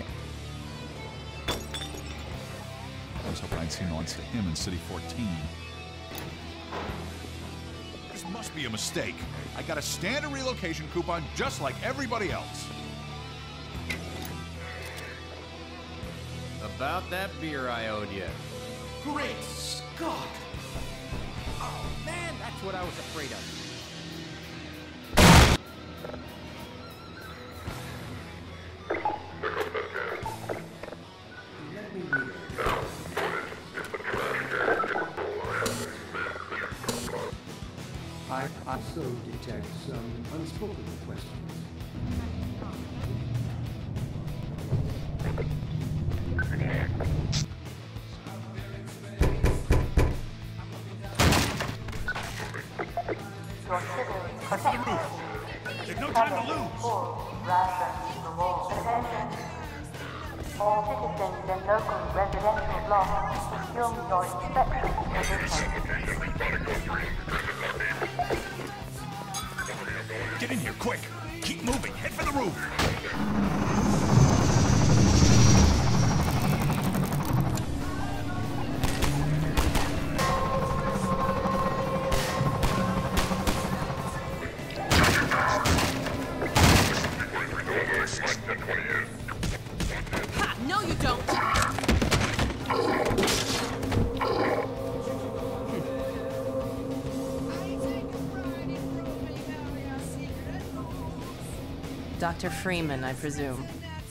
I was hoping I'd seen once him in City 14. This must be a mistake. I got a standard relocation coupon just like everybody else. About that beer I owed you. Great Scott! Oh man, that's what I was afraid of. Let me read it. I also detect some unspoken questions. There's no time to lose! All citizens and local residential blocks resume your inspection position. Get in here, quick! Keep moving! Head for the roof! Ha! No, you don't! Dr. Freeman, I presume.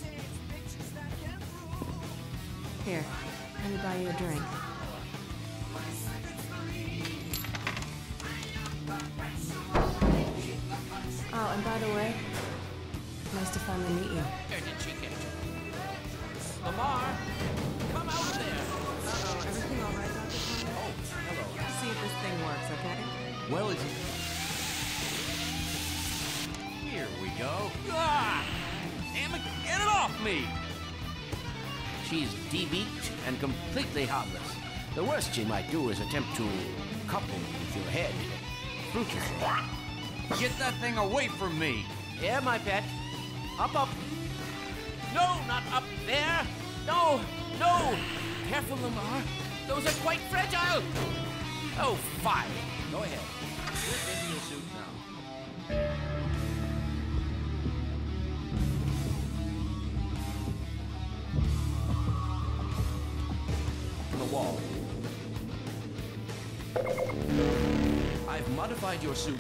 Here, let me buy you a drink. Oh, and by the way, nice to finally meet you. Lamar, come out of there! Uh-oh, everything all right, Dr. Freeman? Oh, hello. Let's see if this thing works, okay? Well, it's... Here we go. Ah! Damn it, get it off me! She's de-beaked and completely harmless. The worst she might do is attempt to couple with your head. Fruitlessly. Get that thing away from me! Here, my pet. Up, up. No, not up there! No, no! Careful, Lamar. Those are quite fragile! Oh, fine. Go ahead. Slip into your suit now. The wall. I've modified your suit.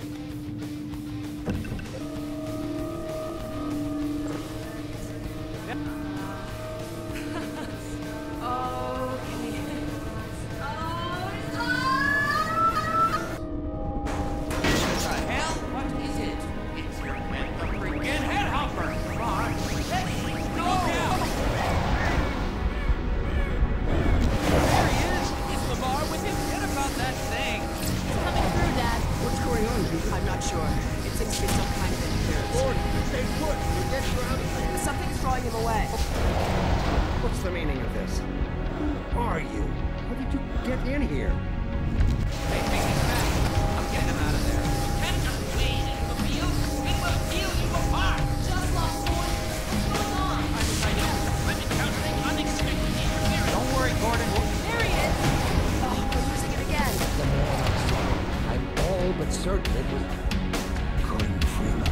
I'm not sure. It seems to be some kind of interference. Lord, stay put. We'll get you out of there. Something's drawing him away. What's the meaning of this? Who are you? How did you get in here? Hey, take this back. I'm getting him out of there. You can't just wade into the field. It will heal you apart. Just lost boy. What's going on? I know. I'm encountering unexpected interference. Don't worry, Gordon. There he is! Oh, we're losing it again. The more I saw, I'm all but certain it was Gordon Freeman.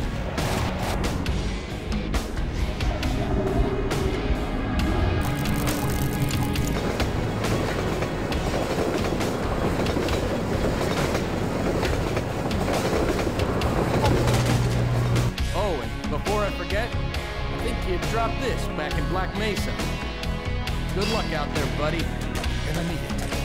Oh, and before I forget, I think you dropped this back in Black Mesa. Good luck out there, buddy. Gonna need it.